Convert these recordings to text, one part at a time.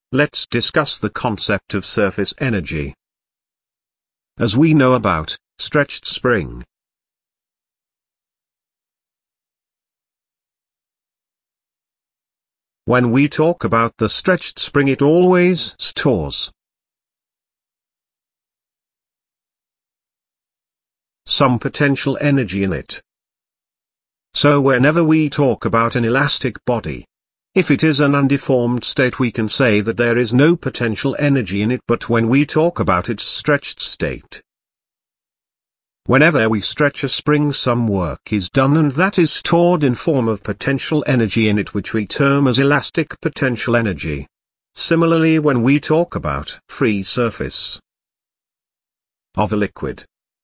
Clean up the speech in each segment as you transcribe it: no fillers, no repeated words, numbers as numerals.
let's discuss the concept of surface energy. As we know about stretched spring, when we talk about the stretched spring, it always stores some potential energy in it. So whenever we talk about an elastic body, if it is an undeformed state, we can say that there is no potential energy in it. But when we talk about its stretched state, whenever we stretch a spring, some work is done, and that is stored in form of potential energy in it, which we term as elastic potential energy. Similarly, when we talk about free surface of a liquid,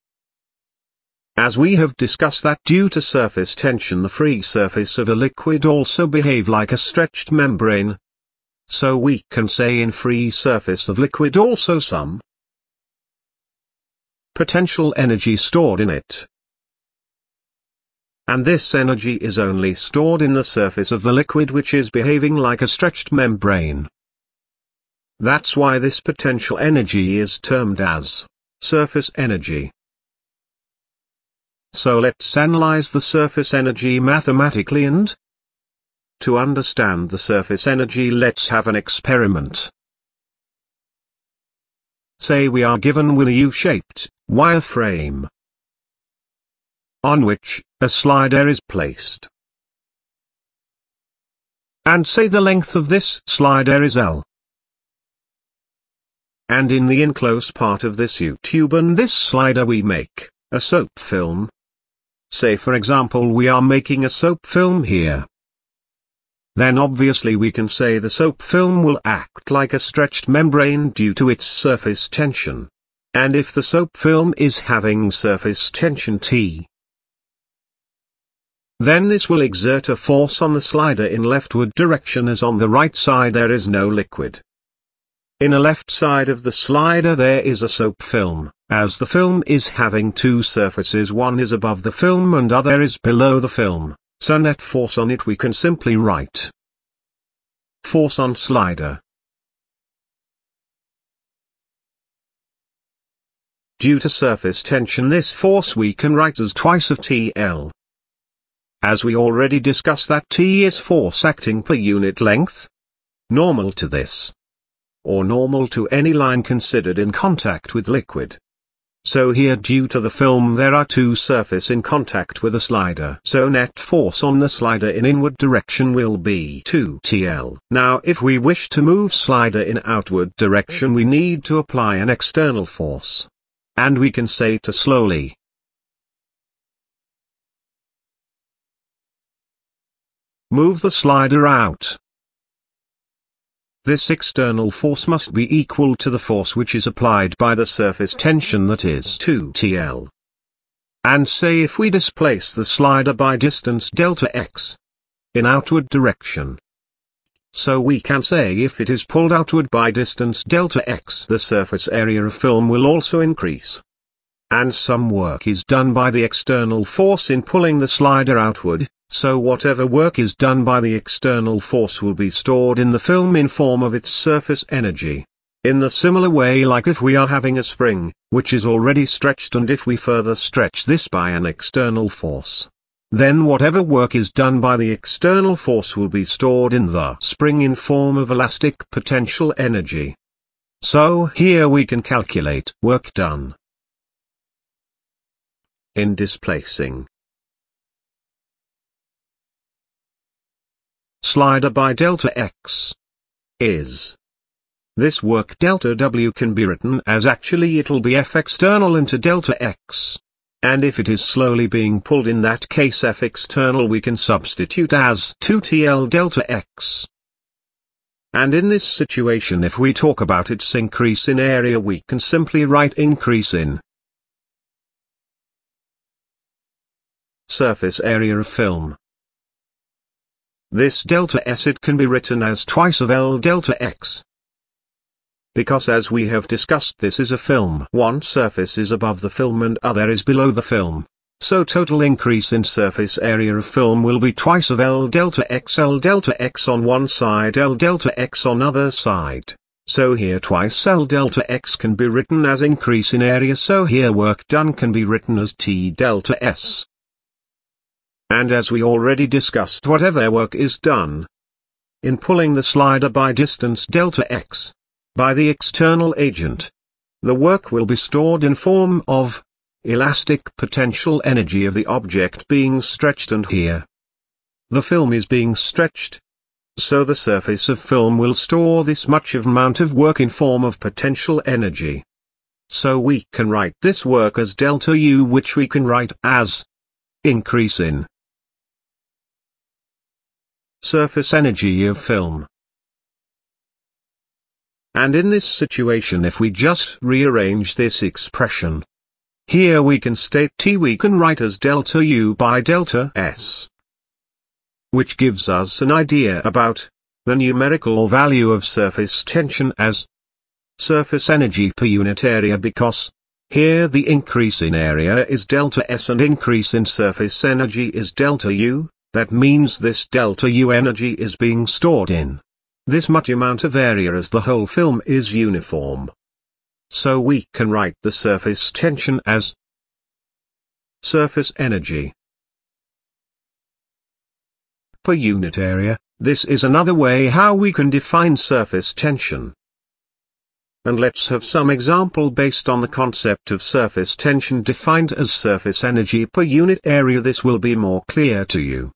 as we have discussed that due to surface tension the free surface of a liquid also behave like a stretched membrane. So we can say in free surface of liquid also some potential energy stored in it. And this energy is only stored in the surface of the liquid, which is behaving like a stretched membrane. That's why this potential energy is termed as surface energy. So let's analyze the surface energy mathematically, and to understand the surface energy, let's have an experiment. Say we are given with a U-shaped wireframe on which a slider is placed. And say the length of this slider is L. And in the enclosed part of this U-tube and this slider we make a soap film. Say for example we are making a soap film here. Then obviously we can say the soap film will act like a stretched membrane due to its surface tension. And if the soap film is having surface tension T, then this will exert a force on the slider in leftward direction, as on the right side there is no liquid. In a left side of the slider there is a soap film, as the film is having two surfaces, one is above the film and other is below the film, so net force on it we can simply write force on slider. Due to surface tension, this force we can write as twice of TL. As we already discussed, that T is force acting per unit length, normal to this, or normal to any line considered in contact with liquid. So here, due to the film, there are two surfaces in contact with a slider, so net force on the slider in inward direction will be 2TL. Now if we wish to move slider in outward direction, we need to apply an external force. And we can say to slowly move the slider out. This external force must be equal to the force which is applied by the surface tension, that is 2TL. And say if we displace the slider by distance delta x in outward direction, so we can say if it is pulled outward by distance delta x, the surface area of film will also increase. And some work is done by the external force in pulling the slider outward. So whatever work is done by the external force will be stored in the film in form of its surface energy. In the similar way, like if we are having a spring, which is already stretched, and if we further stretch this by an external force, then whatever work is done by the external force will be stored in the spring in form of elastic potential energy. So here we can calculate work done in displacing slider by delta x is. This work delta W can be written as actually it'll be F external into delta x. And if it is slowly being pulled, in that case F external we can substitute as 2TL delta x. And in this situation, if we talk about its increase in area, we can simply write increase in surface area of film. This delta S, it can be written as twice of L delta x. Because as we have discussed, this is a film. One surface is above the film and other is below the film. So total increase in surface area of film will be twice of L delta X on one side, L delta X on other side. So here twice L delta X can be written as increase in area, so here work done can be written as T delta S. And as we already discussed, whatever work is done in pulling the slider by distance delta X by the external agent, the work will be stored in form of elastic potential energy of the object being stretched, and here the film is being stretched. So the surface of film will store this much of amount of work in form of potential energy. So we can write this work as delta U, which we can write as increase in surface energy of film. And in this situation, if we just rearrange this expression, here we can state T we can write as delta U by delta S, which gives us an idea about the numerical value of surface tension as surface energy per unit area, because here the increase in area is delta S and increase in surface energy is delta U. That means this delta U energy is being stored in this much amount of area as the whole film is uniform. So we can write the surface tension as surface energy per unit area. This is another way how we can define surface tension. And let's have some example based on the concept of surface tension defined as surface energy per unit area. This will be more clear to you.